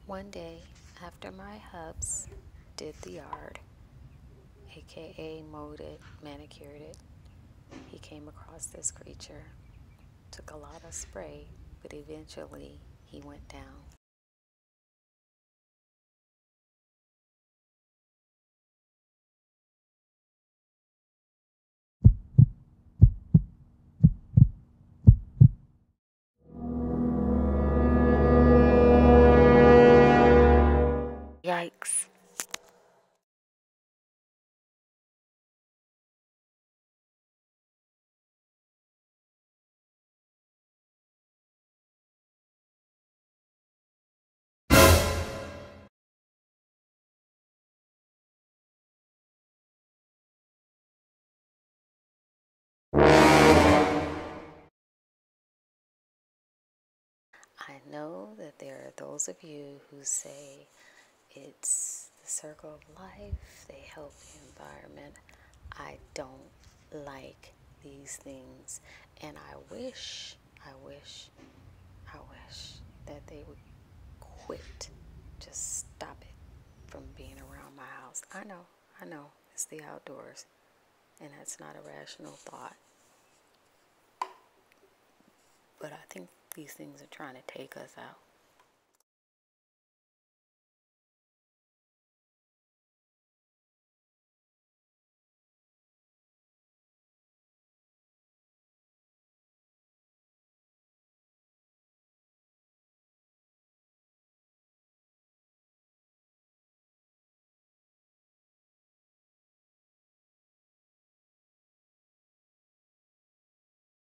One day, after my hubs did the yard, aka mowed it, manicured it, he came across this creature. Took a lot of spray, but eventually he went down. Yikes. I know that there are those of you who say it's the circle of life, they help the environment. I don't like these things, and I wish that they would quit. Just stop it from being around my house. I know, it's the outdoors, and that's not a rational thought. But I think these things are trying to take us out.